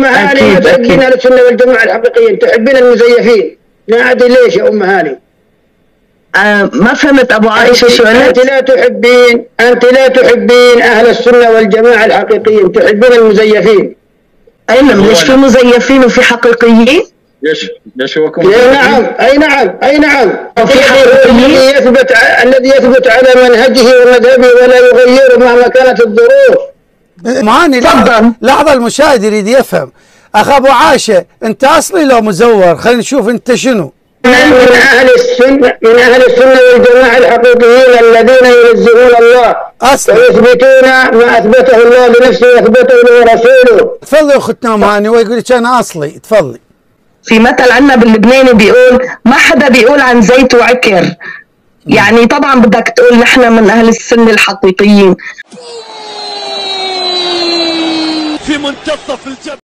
هاني ما تحبين اهل السنه والجماعه الحقيقيين، تحبين المزيفين. لا ادري ليش يا ام هاني. ما فهمت ابو عائشه شو قلت؟ انت لا تحبين اهل السنه والجماعه الحقيقيين، تحبين المزيفين. ايوه ليش في مزيفين وفي حقيقيين؟ ليش هو اي نعم وفي حقيقيين الذي يثبت على منهجه ومذهبه ولا يغيره مهما كانت الظروف. معاني لحظه المشاهد يريد يفهم. اخ ابو عائشه انت اصلي لو مزور؟ خلينا نشوف انت شنو. من اهل السنه والجماعه الحقيقيين الذين ينزهون الله ويثبتون ما اثبته الله لنفسه واثبته لرسوله. تفضلي يا اختنا ام هاني. ويقول لك انا اصلي. تفضلي. في مثل عندنا باللبناني بيقول ما حدا بيقول عن زيت وعكر. يعني طبعا بدك تقول نحن من اهل السنه الحقيقيين. في منتصف الجبل